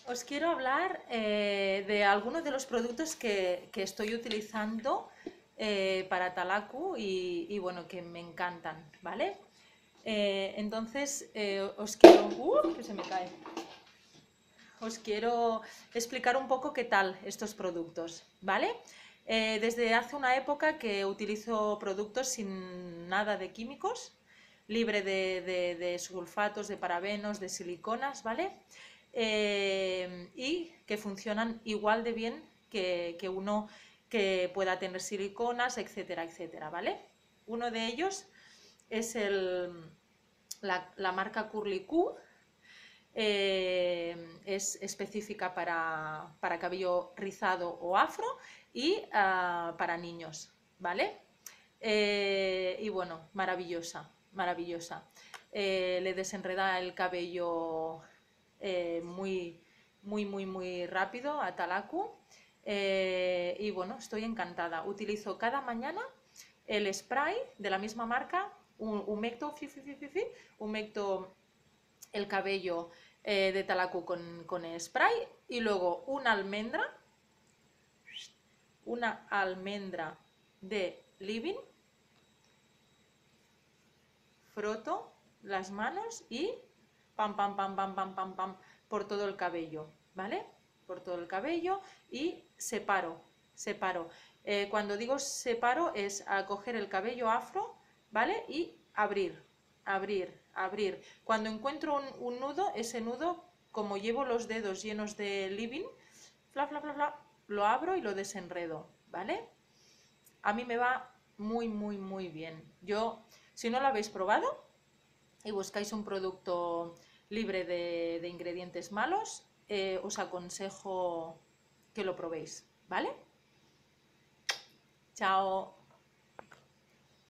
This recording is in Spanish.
Os quiero hablar de algunos de los productos que estoy utilizando para Talaku bueno, que me encantan, ¿vale? Os quiero... que se me cae. Os quiero explicar un poco qué tal estos productos, ¿vale? Desde hace una época que utilizo productos sin nada de químicos, libre de sulfatos, de parabenos, de siliconas, ¿vale? Y que funcionan igual de bien que uno que pueda tener siliconas, etcétera, etcétera, ¿vale? Uno de ellos es la marca Curly Q. Es específica para cabello rizado o afro y para niños, ¿vale? Y bueno, maravillosa, maravillosa. Le desenreda el cabello muy rápido a Talaku. Y bueno, estoy encantada. Utilizo cada mañana el spray de la misma marca, humecto, humecto el cabello de Talaku con spray y luego una almendra de Living, froto las manos y pam, pam, pam, pam, pam, pam, pam, por todo el cabello, ¿vale? Por todo el cabello y separo. Cuando digo separo es a coger el cabello afro, ¿vale? Y abrir. Cuando encuentro un nudo, ese nudo, como llevo los dedos llenos de Living, lo abro y lo desenredo, ¿vale? A mí me va muy bien. Si no lo habéis probado y buscáis un producto libre de ingredientes malos, os aconsejo que lo probéis, ¿vale? Chao.